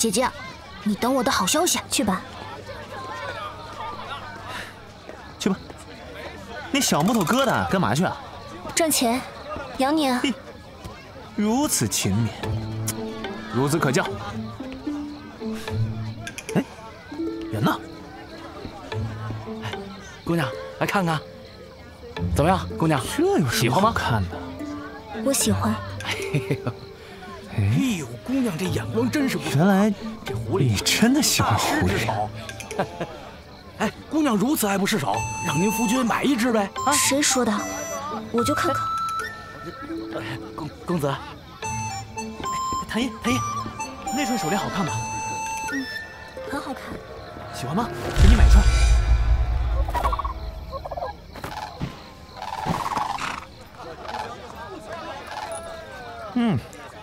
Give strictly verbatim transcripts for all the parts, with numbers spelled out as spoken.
姐姐，你等我的好消息。去吧， 去吧。那小木头疙瘩干嘛去啊？ 赚钱，养你啊。 如此勤勉，孺子可教。哎，人呢？ 哎，姑娘，来看看，怎么样？姑娘， 这有什么好看的？ 我喜欢。 哎呦，姑娘这眼光真是不错。 原来这狐狸你真的喜欢狐狸。 哎，姑娘如此爱不释手，让您夫君买一只呗。啊， 谁说的？我就看看。 公公子， 谭爷，谭爷，那串手链好看吗？ 嗯，很好看。 喜欢吗？给你买一串。嗯。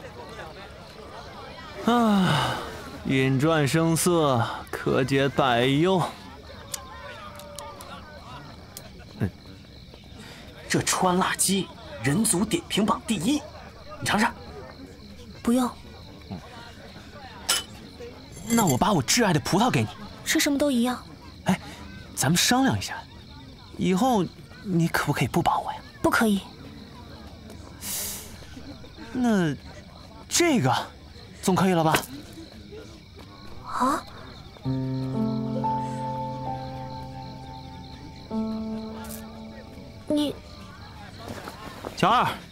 啊，饮馔声色，可解百忧。 嗯，这川辣鸡人族点评榜第一，你尝尝。 不用。 嗯，那我把我挚爱的葡萄给你。 吃什么都一样。 哎，咱们商量一下，以后你可不可以不帮我呀？ 不可以。 那这个总可以了吧？ 啊？你， 乔二，